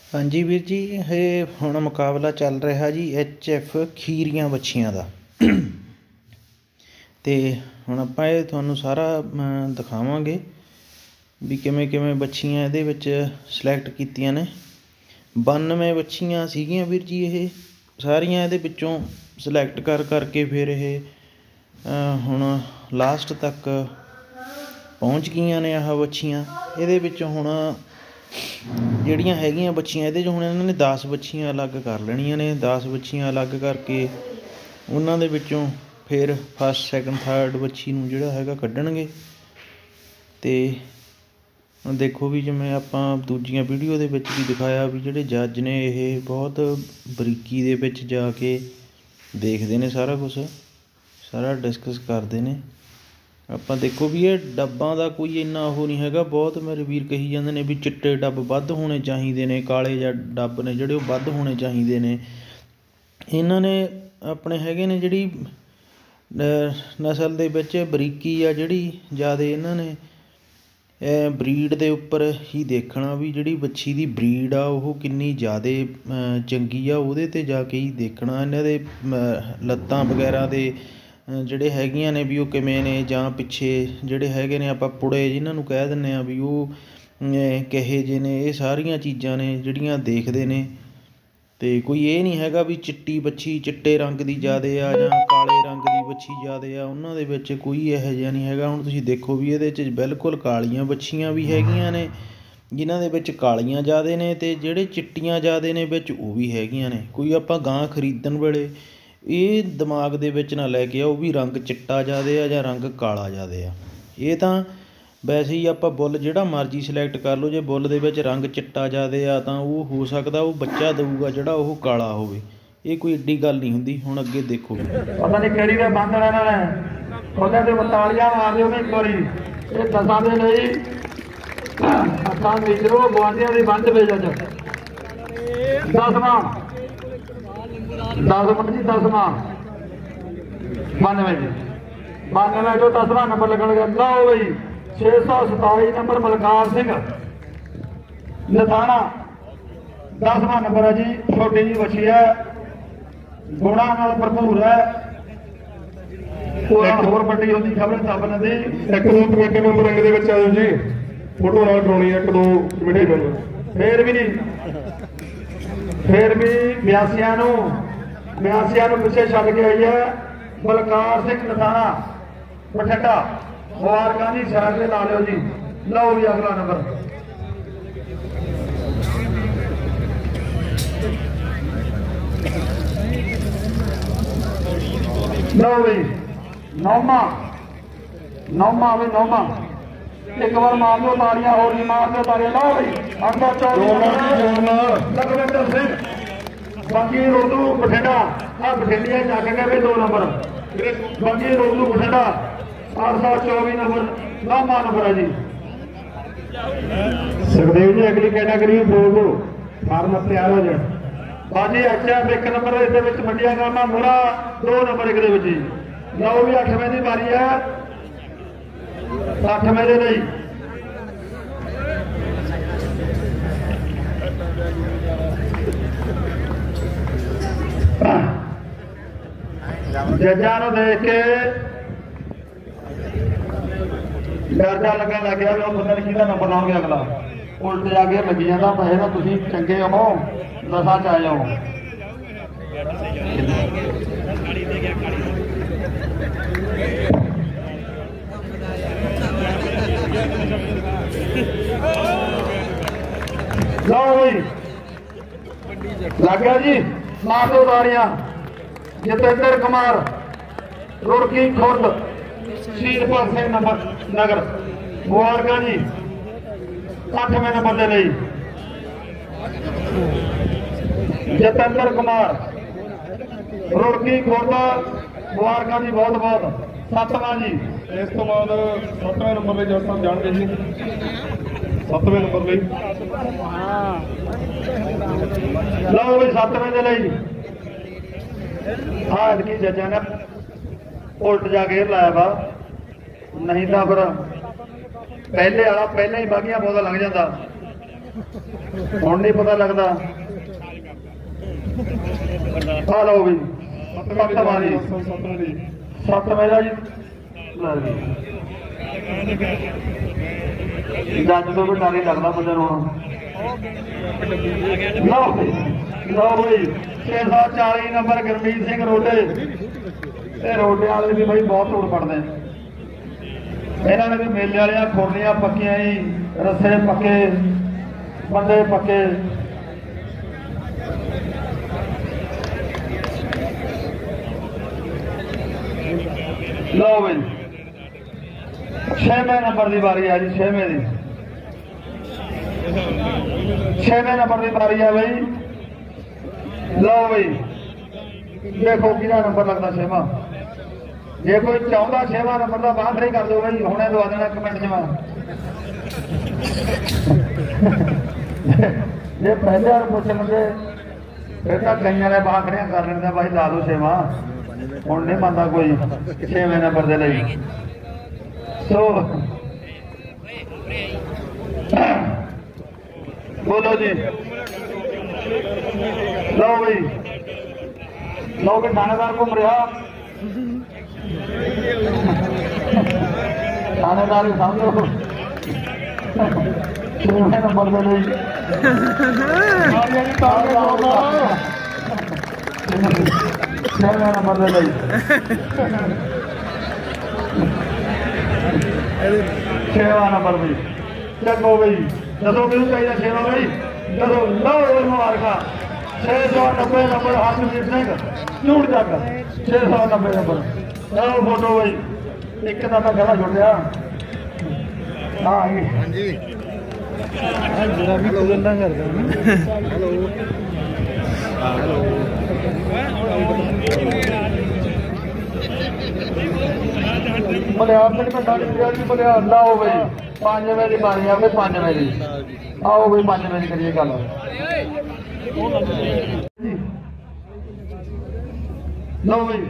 हाँ जी वीर जी, ये हुण मुकाबला चल रहा जी HF खीरियां बच्छियां दा। ते हुण आपां ये तुहानूं सारा दिखावांगे भी किवें किवें बच्छियां इहदे विच सिलैक्ट कीतियां ने। 92 बच्छियां सीगियां वीर जी, ये सारियां इहदे विच्चों सिलैक्ट कर करके फिर ये हुण लास्ट तक पहुँच गईयां ने। आह बच्छियां इहदे विच्चों हुण ਜਿਹੜੀਆਂ ਹੈਗੀਆਂ ਬੱਚੀਆਂ ਇਹਦੇ 'ਚ ਹੁਣ ਇਹਨਾਂ ਨੇ 10 ਬੱਚੀਆਂ ਅਲੱਗ ਕਰ ਲੈਣੀਆਂ ਨੇ। 10 ਬੱਚੀਆਂ ਅਲੱਗ ਕਰਕੇ ਉਹਨਾਂ ਦੇ ਵਿੱਚੋਂ ਫਿਰ ਫਸਟ ਸੈਕਿੰਡ ਥਰਡ ਬੱਚੀ ਨੂੰ ਜਿਹੜਾ ਹੈਗਾ ਕੱਢਣਗੇ। ਅਤੇ ਹੁਣ ਦੇਖੋ ਵੀ ਜਿਵੇਂ ਆਪਾਂ ਦੂਜੀਆਂ ਵੀਡੀਓ ਦੇ ਵਿੱਚ ਵੀ ਦਿਖਾਇਆ ਵੀ ਜਿਹੜੇ ਜੱਜ ਨੇ ਇਹ ਬਹੁਤ ਬਰੀਕੀ ਦੇ ਵਿੱਚ ਜਾ ਕੇ ਦੇਖਦੇ ਨੇ, ਸਾਰਾ ਕੁਛ ਸਾਰਾ ਡਿਸਕਸ ਕਰਦੇ ਨੇ। ਆਪਾਂ ਦੇਖੋ ਵੀ ਇਹ ਡੱਬਾਂ ਦਾ ਕੋਈ ਇੰਨਾ ਉਹ ਨਹੀਂ ਹੈਗਾ। ਬਹੁਤ ਮੇਰੇ ਵੀਰ ਕਹੀ ਜਾਂਦੇ ਨੇ ਵੀ ਚਿੱਟੇ ਡੱਬ ਵੱਧ ਹੋਣੇ ਚਾਹੀਦੇ ਨੇ, ਕਾਲੇ ਜਾਂ ਡੱਬ ਨੇ ਜਿਹੜੇ ਉਹ ਵੱਧ ਹੋਣੇ ਚਾਹੀਦੇ ਨੇ। ਇਹਨਾਂ ਨੇ ਆਪਣੇ ਹੈਗੇ ਨੇ ਜਿਹੜੀ ਨਸਲ ਦੇ ਵਿੱਚ ਬਰੀਕੀ ਆ ਜਿਹੜੀ ਜ਼ਿਆਦਾ, ਇਹਨਾਂ ਨੇ ਬਰੀਡ ਦੇ ਉੱਪਰ ਹੀ ਦੇਖਣਾ ਵੀ ਜਿਹੜੀ ਵੱਛੀ ਦੀ ਬਰੀਡ ਆ ਉਹ ਕਿੰਨੀ ਜ਼ਿਆਦਾ ਚੰਗੀ ਆ, ਉਹਦੇ 'ਤੇ ਜਾ ਕੇ ਹੀ ਦੇਖਣਾ। ਇਹਨਾਂ ਦੇ ਲੱਤਾਂ ਵਗੈਰਾ ਦੇ ਜਿਹੜੇ ਹੈਗੀਆਂ ਨੇ ਵੀ ਉਹ ਕਿਵੇਂ ਨੇ, ਜਾਂ ਪਿੱਛੇ ਜਿਹੜੇ ਹੈਗੇ ਨੇ ਆਪਾਂ ਪੁੜੇ ਜਿਹਨਾਂ ਨੂੰ ਕਹਿ ਦਿੰਦੇ ਹਾਂ ਵੀ ਉਹ ਕਿਹੋ ਜਿਹੇ ਨੇ। ਇਹ ਸਾਰੀਆਂ ਚੀਜ਼ਾਂ ਨੇ ਜਿਹੜੀਆਂ ਦੇਖਦੇ ਨੇ। ਅਤੇ ਕੋਈ ਇਹ ਨਹੀਂ ਹੈਗਾ ਵੀ ਚਿੱਟੀ ਵੱਛੀ ਚਿੱਟੇ ਰੰਗ ਦੀ ਜ਼ਿਆਦਾ ਆ ਜਾਂ ਕਾਲੇ ਰੰਗ ਦੀ ਵੱਛੀ ਜ਼ਿਆਦਾ ਆ, ਉਹਨਾਂ ਦੇ ਵਿੱਚ ਕੋਈ ਇਹੋ ਜਿਹਾ ਨਹੀਂ ਹੈਗਾ। ਹੁਣ ਤੁਸੀਂ ਦੇਖੋ ਵੀ ਇਹਦੇ 'ਚ ਬਿਲਕੁਲ ਕਾਲੀਆਂ ਵੱਛੀਆਂ ਵੀ ਹੈਗੀਆਂ ਨੇ ਜਿਨ੍ਹਾਂ ਦੇ ਵਿੱਚ ਕਾਲੀਆਂ ਜ਼ਿਆਦਾ ਨੇ, ਅਤੇ ਜਿਹੜੇ ਚਿੱਟੀਆਂ ਜ਼ਿਆਦਾ ਨੇ ਵਿੱਚ ਉਹ ਵੀ ਹੈਗੀਆਂ ਨੇ। ਕੋਈ ਆਪਾਂ ਗਾਂ ਖਰੀਦਣ ਵੇਲੇ ਇਹ ਦਿਮਾਗ ਦੇ ਵਿੱਚ ਨਾ ਲੈ ਕੇ ਆਓ ਵੀ ਰੰਗ ਚਿੱਟਾ ਜ਼ਿਆਦਾ ਆ ਜਾਂ ਰੰਗ ਕਾਲਾ ਜ਼ਿਆਦਾ ਆ। ਇਹ ਤਾਂ ਵੈਸੇ ਹੀ ਆਪਾਂ ਬੁੱਲ ਜਿਹੜਾ ਮਰਜ਼ੀ ਸਿਲੈਕਟ ਕਰ ਲਓ, ਜੇ ਬੁੱਲ ਦੇ ਵਿੱਚ ਰੰਗ ਚਿੱਟਾ ਜ਼ਿਆਦਾ ਆ ਤਾਂ ਉਹ ਹੋ ਸਕਦਾ ਉਹ ਬੱਚਾ ਦੇਊਗਾ ਜਿਹੜਾ ਉਹ ਕਾਲਾ ਹੋਵੇ। ਇਹ ਕੋਈ ਐਡੀ ਗੱਲ ਨਹੀਂ ਹੁੰਦੀ। ਹੁਣ ਅੱਗੇ ਦੇਖੋ, ਪਤਾ ਨਹੀਂ ਕਿਹੜੀ ਦੇ ਬੰਦ ਇਹਨਾਂ ਨੇ ਉਹਦੇ ਤੇ 42 ਮਾਰਦੇ ਉਹਨੇ ਇੱਕ ਵਾਰੀ। ਇਹ ਦਸਾਂ ਦੇ ਲਈ ਅੱਖਾਂ ਵਿਚਰੋ ਗੁਆਂਢੀਆਂ ਦੀ ਬੰਦ ਵੇਚ ਅੱਜ 10ਵਾਂ 10 ਮਿੰਟ ਜੀ 10ਵਾਂ 92 ਜੀ 92 ਜੋ 10ਵਾਂ ਨੰਬਰ ਲੱਗਣਗਾ। ਲਓ ਬਈ 627 ਨੰਬਰ ਮਲਕਾਰ ਸਿੰਘ ਲਥਾਣਾ 10ਵਾਂ ਨੰਬਰ ਹੈ ਜੀ। ਛੋਟੀ ਜੀ ਵੱਛੀ ਹੈ, ਗੁਣਾਂ ਨਾਲ ਭਰਪੂਰ ਹੈ। ਹੋਰ ਵੱਡੀ ਹੁੰਦੀ ਖਬਰ ਸਾਬਨ ਦੀ। ਇੱਕ ਦੋ ਕਮੇਟੀ ਮੈਂਬਰ ਰੰਗ ਦੇ ਵਿੱਚ ਆਇਓ ਜੀ, ਫੋਟੋ ਨਾਲ ਕਰਾਉਣੀ ਹੈ। ਇੱਕ ਦੋ ਕਮੇਟੀ ਮੈਂਬਰ ਫੇਰ ਵੀ ਨਹੀਂ, ਫੇਰ ਵੀ 82 ਨੂੰ ਪਿੱਛੇ ਛੱਡ ਕੇ ਆਈ ਹੈ ਬਲਕਾਰ ਸਿੰਘ ਲਥਾਣਾ ਬਠਿੰਡਾ। ਮੁਬਾਰਕਾਂ ਜੀ, ਸਾਈਡ ਤੇ ਲਾ ਲਿਓ ਜੀ। ਲਓ ਵੀ ਅਗਲਾ ਨੰਬਰ ਲਓ ਵੀ 9ਵਾਂ ਵੀ 9ਵਾਂ। ਇੱਕ ਵਾਰ ਮਾਰ ਦਿਓ ਤਾੜੀਆਂ, ਹੋਰ ਨਹੀਂ ਮਾਰ ਦਿਓ ਤਾੜੀਆਂ। ਲਓ ਬਈ ਅੱਗਾ 24 ਲਖਵਿੰਦਰ ਸਿੰਘ ਬਾਕੀ ਰੋਡੂ ਬਠਿੰਡਾ। ਆਹ ਬਠਿੰਡੀਆਂ ਚੱਕ ਗਏ ਵੀ 2 ਨੰਬਰ। ਬਾਕੀ ਰੋਡੂ ਬਠਿੰਡਾ 824 ਨੰਬਰ 9ਵਾਂ ਨੰਬਰ ਹੈ ਜੀ। ਸੁਖਦੇਵ ਜੀ ਅਗਲੀ ਕੈਟਾਗਰੀ ਬੋਲ ਦਿਓ, ਫਾਰਮ ਤਿਆਰ ਹੋ ਜਾਣ। ਬਾਜੀ HF 1 ਨੰਬਰ ਇਸ ਦੇ ਵਿੱਚ ਮੰਡੀਆਂ ਕਰਨਾ ਮੋਰਾ 2 ਨੰਬਰ ਇੱਕ ਦੇ ਵਿੱਚ ਜੀ। ਲਓ ਵੀ 8ਵੇਂ ਦੀ ਵਾਰੀ ਹੈ, 8ਵੇਂ ਦੇ ਲਈ ਜੱਜਾਂ ਨੂੰ ਦੇਖ ਕੇ ਡਰਦਾ ਲੱਗਣ ਲੱਗ ਗਿਆ ਵੀ ਉਹ ਪਤਾ ਨਹੀਂ ਕਿਹਦਾ ਨੰਬਰ ਲਾਉਂਗੇ ਅਗਲਾ। ਉਲਟ ਜਾ ਕੇ ਲੱਗੀ ਜਾਂਦਾ ਪੈਸੇ ਨਾ। ਤੁਸੀਂ ਚੰਗੇ ਹੋ, ਨਸ਼ਾ ਚ ਆ ਜਾਓ। ਲਓ ਬਈ ਲੱਗ ਗਿਆ ਜੀ, ਮਾਰ ਦੋ ਤਾੜੀਆਂ। ਜਤਿੰਦਰ ਕੁਮਾਰ ਰੁੜਕੀ ਖੁਰਦ ਸ਼ਹੀਦਪੁਰ ਸਿੰਘ ਨਗਰ। ਮੁਬਾਰਕਾਂ ਜੀ 8ਵੇਂ ਨੰਬਰ ਦੇ ਲਈ ਜਤਿੰਦਰ ਕੁਮਾਰ ਰੁੜਕੀ ਖੁਰਦ। ਮੁਬਾਰਕਾਂ ਜੀ ਬਹੁਤ ਬਹੁਤ। 7ਵਾਂ ਜੀ। ਇਸ ਤੋਂ ਬਾਅਦ 7ਵੇਂ ਨੰਬਰ ਲਈ ਜੱਜ ਸਾਹਿਬ ਜਾਣਗੇ ਜੀ। 7ਵੇਂ ਨੰਬਰ ਲਈ ਲਓ ਵੀ 7ਵੇਂ ਦੇ ਲਈ ਆਹ ਐਤਕੀ ਜੱਜਾਂ ਨੇ ਉਲਟ ਜਾ ਕੇ ਲਾਇਆ ਵਾ, ਨਹੀਂ ਤਾਂ ਫਿਰ ਪਹਿਲੇ ਵਾਲਾ ਪਹਿਲਾਂ ਹੀ ਬਾਗੀਆਂ ਬੋਦਾ ਲੰਘ ਜਾਂਦਾ। ਹੁਣ ਨਹੀਂ ਪਤਾ ਲੱਗਦਾ। ਆ ਲਓ ਵੀ 7 ਵਾਰੀ 7 ਮੇਰਾ ਜੀ ਲੈ ਜੀ ਜੱਜ ਤੋਂ ਵੀ ਡਰ ਹੀ ਲੱਗਦਾ ਬੰਦੇ ਨੂੰ। ਲਓ ਬਈ 640 ਨੰਬਰ ਗੁਰਮੀਤ ਸਿੰਘ ਰੋਡੇ ਤੇ ਰੋਡੇ ਵਾਲੇ ਵੀ ਬਈ ਬਹੁਤ ਧੂੜ ਪੜਦੇ ਇਹਨਾਂ ਨੇ ਵੀ ਮੇਲੇ ਵਾਲਿਆਂ ਖੁਰਲੀਆਂ ਪੱਕੀਆਂ ਹੀ ਰੱਸੇ ਪੱਕੇ ਬੰਦੇ ਪੱਕੇ। ਲਓ ਬਈ 6ਵੇਂ ਨੰਬਰ ਦੀ ਵਾਰੀ ਆ ਜੀ 6ਵੇਂ ਦੀ 6ਵੇਂ ਨੰਬਰ ਦੀ ਵਾਰੀ ਆ ਬਈ। ਲਓ ਬਈ ਦੇਖੋ ਕਿਹਦਾ ਨੰਬਰ ਲੱਗਦਾ 6ਵਾਂ। ਜੇ ਕੋਈ ਚਾਹੁੰਦਾ 6ਵਾਂ ਨੰਬਰ ਦਾ ਬਾਹਰ ਖੜੀ ਕਰ ਦਿਓ ਬਈ ਹੁਣੇ ਦਵਾ ਦੇਣਾ ਕਮੈਂਟ 'ਚ। ਜੇ ਪਹਿਲੇ ਵਾਰ ਪੁੱਛਣਗੇ ਫਿਰ ਤਾਂ ਕਈਆਂ ਨੇ ਬਾਹਰ ਖੜੀਆਂ ਕਰ ਲੈਂਦੇ ਬਾਈ ਲਾ ਦਿਓ 6ਵਾਂ। ਹੁਣ ਨਹੀਂ ਮੰਨਦਾ ਕੋਈ 6ਵੇਂ ਨੰਬਰ ਦੇ ਲਈ। ਸੋ ਬੋਲੋ ਜੀ। ਲਓ ਬਈ ਲਓ ਵੀ ਥਾਣੇਦਾਰ ਘੁੰਮ ਰਿਹਾ। ਥਾਣੇਦਾਰ ਹੀ ਸਮਝੋ 6ਵੇਂ ਨੰਬਰ ਦੇ ਲਈ 6ਵੇਂ ਨੰਬਰ ਦੇ ਲਈ 6ਵਾਂ ਨੰਬਰ ਵੀ ਚੱਕੋ ਬਈ। ਦੱਸੋ ਕਿਹਨੂੰ ਚਾਹੀਦਾ 6ਵਾਂ ਬਈ? ਦੱਸੋ ਲਓ ਮੁਬਾਰਕਾਂ 690 ਨੰਬਰ ਹਰਮਨਜੀਤ ਸਿੰਘ ਝੂੜ ਚੱਕ 690 ਨੰਬਰ। ਲਓ ਫੋਟੋ ਬਈ ਇੱਕ ਦਾ ਤਾਂ ਗਲਾ ਜੁੜਿਆ। ਹਾਂ ਜੀ ਹਾਂਜੀ ਜਿਹੜਾ ਵੀ ਗੱਲਾਂ ਕਰਦਾ ਹੈਲੋ ਮਲਿਆਰ ਤੱਕ ਤਾਂ ਜੀ ਮਲਿਆਰ। ਲਾਓ ਬਈ 5ਵੇਂ ਦੀ ਬਾਰੀ ਆ ਬਈ 5ਵੇਂ ਦੀ। ਆਓ ਬਈ 5ਵੇਂ ਦੀ ਕਰੀਏ ਗੱਲ। ਲਓ ਬਈ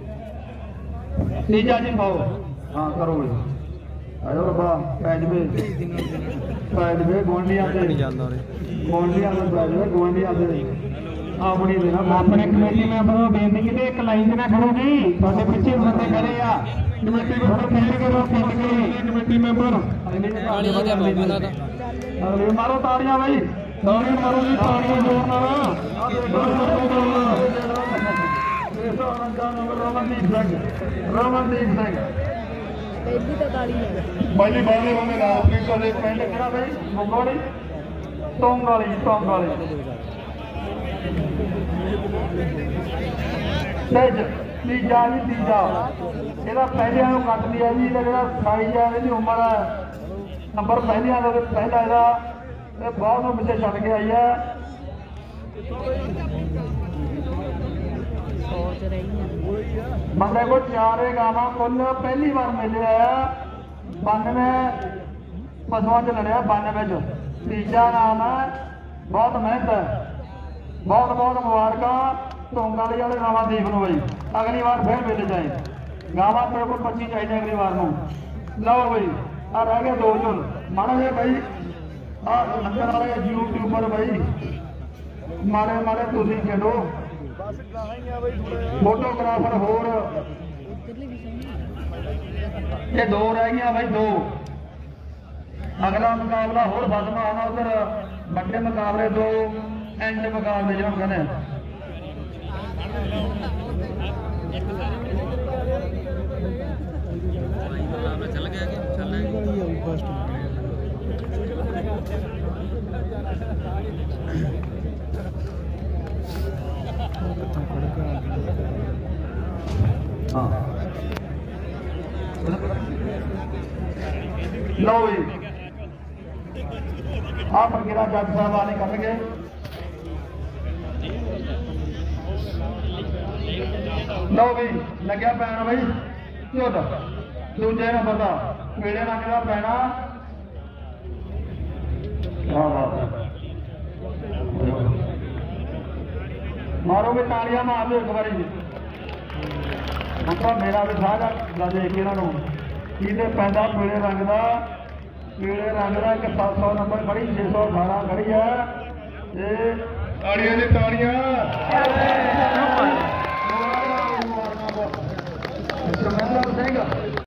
ਤੀਜਾ ਜੀ ਪਾਓ। ਹਾਂ ਕਰੋ ਬਈ ਆਇਓ ਰੱਬਾ ਪੈ ਜਵੇ ਗੋਂਡੀਆਂ ਤੇ ਗੋਂਡੀਆਂ ਦੇ ਪੈ ਜਵੇ ਗੋਂਡੀਆਂ ਦੇ ਆਪਣੀ ਦੇ ਨਾ ਆਪਣੇ ਕਮੇਟੀ ਮੈਂਬਰ ਨੂੰ ਬੇਨਤੀ ਕੀਤੀ ਇੱਕ ਲਾਈਨ 'ਚ ਨਾ ਖੜੋ ਜੀ। ਤੁਹਾਡੇ ਪਿੱਛੇ ਬੰਦੇ ਖੜੇ ਆ ਕਮੇਟੀ ਮੈਂਬਰ ਕਮੇਟੀ ਮੈਂਬਰ ਅਗਲੇ ਮਾਰੋ ਤਾੜੀਆਂ ਬਈ ਤਾੜੀਆਂ ਮਾਰੋ ਜੀ ਤਾੜੀਆਂ ਜ਼ੋਰ ਨਾਲ। ਰਮਨਦੀਪ ਸਿੰਘ ਪਹਿਲੀ ਬਾਰੇ ਉਹਨੇ ਨਾਮ ਕੀ ਕੋਲੇ ਪਿੰਡ ਕਿਹੜਾ ਬਈ? ਮੁੰਗੋੜੀ ਟੋਂਗਾਲੀ ਤੀਜਾ ਜੀ ਤੀਜਾ ਇਹਦਾ ਪਹਿਲਿਆਂ ਨੂੰ ਕੱਟ ਲਿਆ ਜੀ। ਇਹਦਾ ਜਿਹੜਾ ਸਾਈਜ਼ ਆ ਇਹਦੀ ਉਮਰ ਨੰਬਰ ਪਹਿਲਿਆਂ ਦਾ ਪਹਿਲਾ ਇਹਦਾ ਇਹ ਬਹੁਤ ਨੂੰ ਪਿੱਛੇ ਛੱਡ ਕੇ ਆਈ ਹੈ। ਬੰਦੇ ਕੋਲ 4 ਗਾਵਾਂ ਕੁੱਲ ਪਹਿਲੀ ਵਾਰ ਮਿਲੇ ਆ। 92 ਪਸ਼ੂਆਂ 'ਚ ਲੜਿਆ 92 'ਚ। ਤੀਜਾ ਨਾਮ ਹੈ। ਬਹੁਤ ਮਿਹਨਤ ਹੈ। ਬਹੁਤ ਬਹੁਤ ਮੁਬਾਰਕਾਂ ਟੋਂਗਾਲੀ ਵਾਲੇ ਰਮਨਦੀਪ ਨੂੰ ਬਈ। ਅਗਲੀ ਵਾਰ ਫਿਰ ਮਿਲ ਜਾਏ ਗਾਵਾਂ ਤੇਰੇ ਕੋਲ 25 ਚਾਹੀਦੀਆਂ ਅਗਲੀ ਵਾਰ ਨੂੰ। ਲਓ ਬਈ ਆ ਰਹਿ ਗਏ 2 ਝੁੱਲ ਮਾੜਾ ਜਿਹਾ ਬਈ। ਆ ਲੰਗਰ ਵਾਲੇ ਯੂਟਿਊਬਰ ਬਈ ਮਾੜੇ ਤੁਸੀਂ ਖੇਡੋ। ਫੋਟੋਗ੍ਰਾਫਰ ਹੋਰ ਇਹ 2 ਰਹਿ ਗਈਆਂ ਬਈ 2। ਅਗਲਾ ਮੁਕਾਬਲਾ ਹੋਰ ਫਸਮਾ ਆਉਣਾ ਉਧਰ ਵੱਡੇ ਮੁਕਾਬਲੇ 2 ਐਂਡ ਮੁਕਾਬਲੇ ਜਿਹਨੂੰ ਕਹਿੰਦੇ। ਚੱਲ ਗਿਆ ਕਿ ਲਓ ਜੀ ਆ ਪ੍ਰਕਿਰਿਆ ਜੱਜ ਸਾਹਿਬ ਆਣੇ ਕਰਨਗੇ। ਲਓ ਵੀ ਲੱਗਿਆ ਪੈਣ ਬਈ ਝੁੱਲ ਦੂਜੇ ਨੰਬਰ ਦਾ ਕਿਹੜੇ ਰੰਗ ਦਾ ਪੈਣਾ। ਮਾਰੋ ਵੀ ਤਾਲੀਆਂ ਮਾਰ ਦਿਓ ਇੱਕ ਵਾਰੀ। ਹੁਣ ਤਾਂ ਮੇਰਾ ਵੀ ਸਾਰਾ ਦੇਖ ਕੇ ਇਹਨਾਂ ਨੂੰ ਕਿਹਦੇ ਪੈਂਦਾ ਪੀਲੇ ਰੰਗ ਦਾ पीले रंग का 700 नंबर खड़ी 618 खड़ी है। ताड़ियां जी ताड़ियां।